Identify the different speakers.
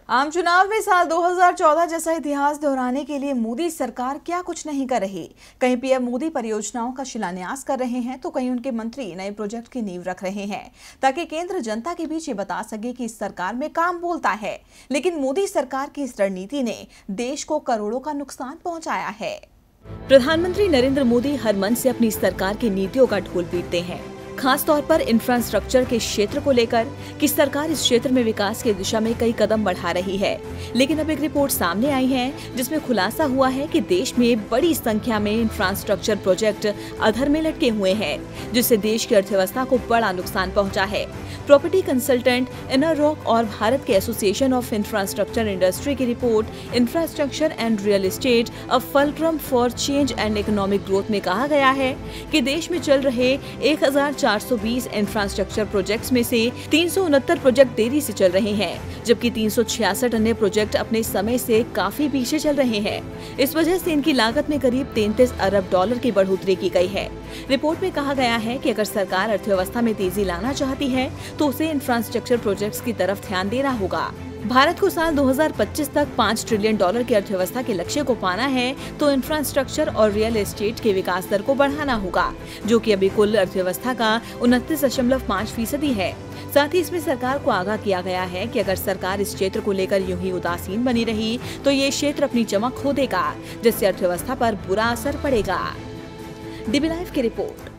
Speaker 1: आम चुनाव में साल 2014 जैसा इतिहास दोहराने के लिए मोदी सरकार क्या कुछ नहीं कर रही। कहीं पीएम मोदी परियोजनाओं का शिलान्यास कर रहे हैं तो कहीं उनके मंत्री नए प्रोजेक्ट की नींव रख रहे हैं, ताकि केंद्र जनता के बीच ये बता सके कि इस सरकार में काम बोलता है। लेकिन मोदी सरकार की इस रणनीति ने देश को करोड़ों का नुकसान पहुंचाया है। प्रधानमंत्री नरेंद्र मोदी हर मंच से अपनी सरकार की नीतियों का ढोल पीटते हैं, खास तौर पर इंफ्रास्ट्रक्चर के क्षेत्र को लेकर कि सरकार इस क्षेत्र में विकास की दिशा में कई कदम बढ़ा रही है। लेकिन अब एक रिपोर्ट सामने आई है जिसमें खुलासा हुआ है कि देश में बड़ी संख्या में इंफ्रास्ट्रक्चर प्रोजेक्ट अधर में लटके हुए हैं, जिससे देश की अर्थव्यवस्था को बड़ा नुकसान पहुंचा है। प्रॉपर्टी कंसल्टेंट इनररॉक और भारत के एसोसिएशन ऑफ इंफ्रास्ट्रक्चर इंडस्ट्री की report infrastructure and real estate a fulcrum for change and economic growth में कहा गया है कि देश में चल रहे 1420 इंफ्रास्ट्रक्चर प्रोजेक्ट्स में से 369 प्रोजेक्ट देरी से चल रहे हैं, जबकि 366 अन्य प्रोजेक्ट अपने समय से काफी पीछे चल रहे हैं। इस वजह से इनकी लागत में करीब 33 अरब डॉलर की बढ़ोतरी की गई है। रिपोर्ट में कहा गया है कि अगर सरकार अर्थव्यवस्था में तेजी लाना चाहती है तो उसे इंफ्रास्ट्रक्चर प्रोजेक्ट्स की तरफ ध्यान देना होगा। भारत को साल 2025 तक 5 ट्रिलियन डॉलर की अर्थव्यवस्था के लक्ष्य को पाना है तो इंफ्रास्ट्रक्चर और रियल एस्टेट के विकास दर को बढ़ाना होगा, जो कि अभी कुल अर्थव्यवस्था का 29.5% है। साथ ही इसमें सरकार को आगाह किया गया है कि अगर सरकार इस क्षेत्र को लेकर यूं ही उदासीन बनी रही तो ये क्षेत्र अपनी चमक खो देगा, जिससे अर्थव्यवस्था पर बुरा असर पड़ेगा। डीबी लाइव की रिपोर्ट।